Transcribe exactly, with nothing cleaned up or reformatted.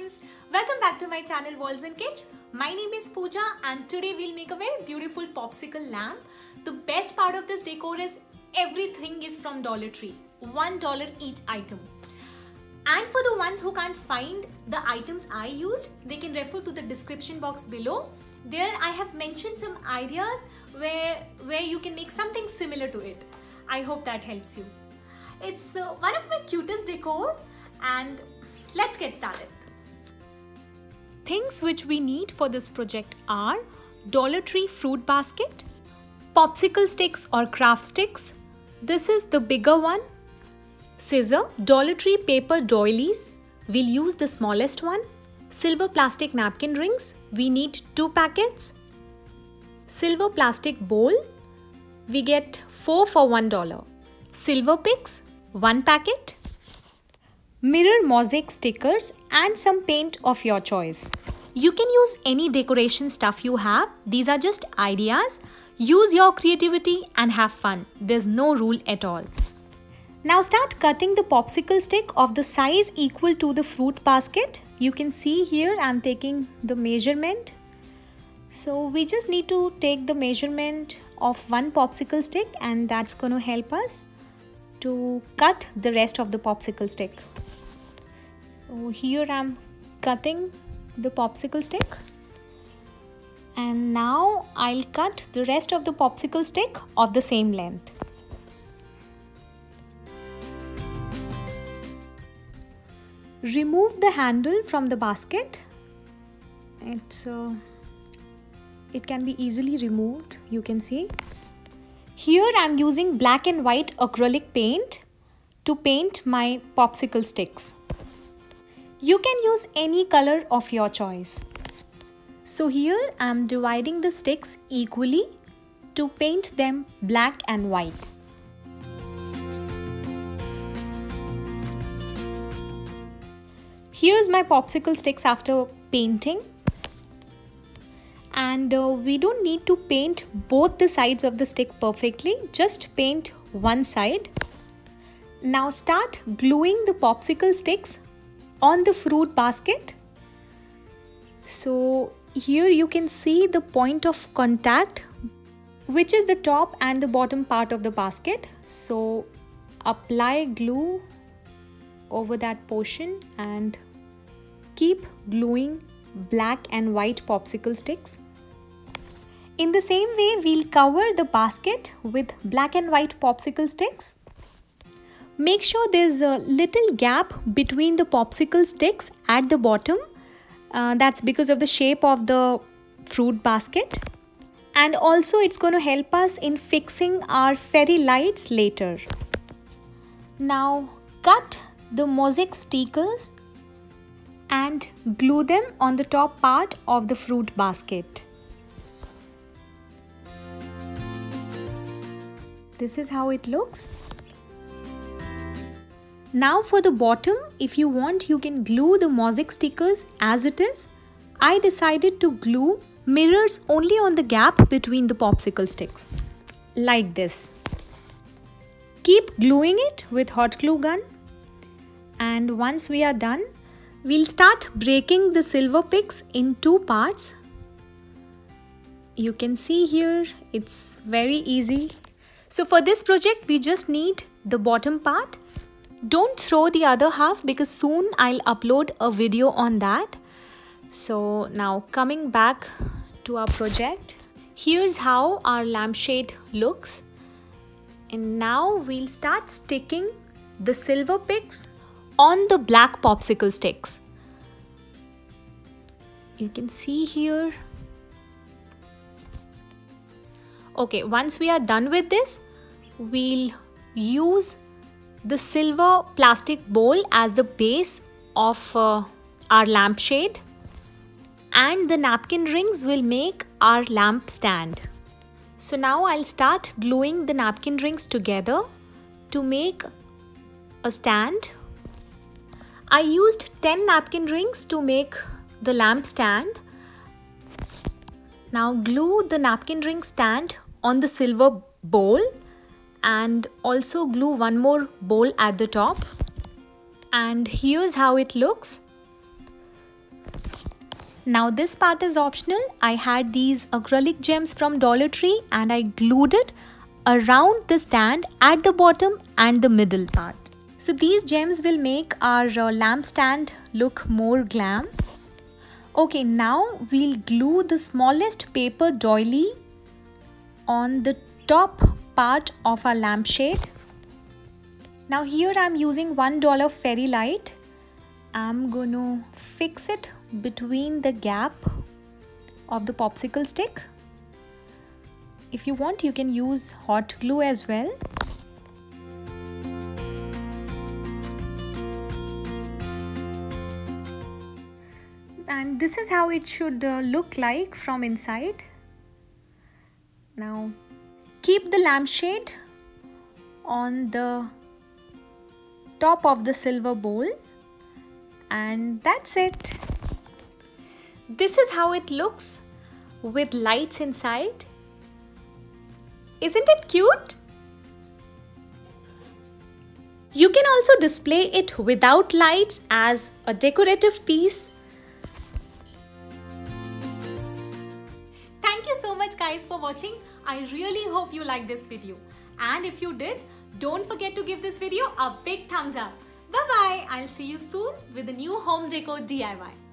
friends, welcome back to my channel Walls and Kit. My name is Pooja and today we'll make a very beautiful popsicle lamp. The best part of this decor is everything is from Dollar Tree, one dollar each item. And for the ones who can't find the items I used, they can refer to the description box below. There I have mentioned some ideas where, where you can make something similar to it. I hope that helps you. It's uh, one of my cutest decor and let's get started. Things which we need for this project are Dollar Tree fruit basket, popsicle sticks or craft sticks. This is the bigger one. Scissor, Dollar Tree paper doilies. We'll use the smallest one. Silver plastic napkin rings. We need two packets. Silver plastic bowl. We get four for one dollar. Silver picks, one packet. Mirror mosaic stickers and some paint of your choice. You can use any decoration stuff you have. These are just ideas. Use your creativity and have fun. There's no rule at all. Now start cutting the popsicle stick of the size equal to the fruit basket. You can see here I'm taking the measurement. So we just need to take the measurement of one popsicle stick and that's going to help us to cut the rest of the popsicle stick. So here I'm cutting the popsicle stick and now I'll cut the rest of the popsicle stick of the same length. Remove the handle from the basket. It's uh, it can be easily removed, you can see. Here I'm using black and white acrylic paint to paint my popsicle sticks. You can use any color of your choice. So here I'm dividing the sticks equally to paint them black and white. Here's my popsicle sticks after painting. And uh, we don't need to paint both the sides of the stick perfectly, just paint one side. Now start gluing the popsicle sticks on the fruit basket. So here you can see the point of contact, which is the top and the bottom part of the basket. So apply glue over that portion and keep gluing black and white popsicle sticks. In the same way, we'll cover the basket with black and white popsicle sticks. Make sure there's a little gap between the popsicle sticks at the bottom. Uh, that's because of the shape of the fruit basket. And also it's going to help us in fixing our fairy lights later. Now cut the mosaic stickers and glue them on the top part of the fruit basket. This is how it looks. Now for the bottom, if you want, you can glue the mosaic stickers as it is. I decided to glue mirrors only on the gap between the popsicle sticks, like this. Keep gluing it with hot glue gun. And once we are done, we'll start breaking the silver picks in two parts. You can see here, it's very easy. So for this project, we just need the bottom part. Don't throw the other half because soon I'll upload a video on that. So now coming back to our project, here's how our lampshade looks. And now we'll start sticking the silver picks on the black popsicle sticks. You can see here. Okay, once we are done with this, we'll use the silver plastic bowl as the base of uh, our lampshade, and the napkin rings will make our lamp stand. So now I'll start gluing the napkin rings together to make a stand. I used ten napkin rings to make the lamp stand. Now glue the napkin ring stand on the silver bowl and also glue one more bowl at the top. And here's how it looks. Now this part is optional. I had these acrylic gems from Dollar Tree and I glued it around the stand at the bottom and the middle part. So these gems will make our uh, lamp stand look more glam. Okay, now we'll glue the smallest paper doily on the top part of our lampshade. Now here I'm using one dollar fairy light. I'm gonna fix it between the gap of the popsicle stick. If you want, you can use hot glue as well. And this is how it should uh, look like from inside. Now keep the lampshade on the top of the silver bowl, and that's it. This is how it looks with lights inside. Isn't it cute? You can also display it without lights as a decorative piece. Thank you so much guys for watching. I really hope you liked this video. And if you did, don't forget to give this video a big thumbs up. Bye bye. I'll see you soon with a new home decor D I Y.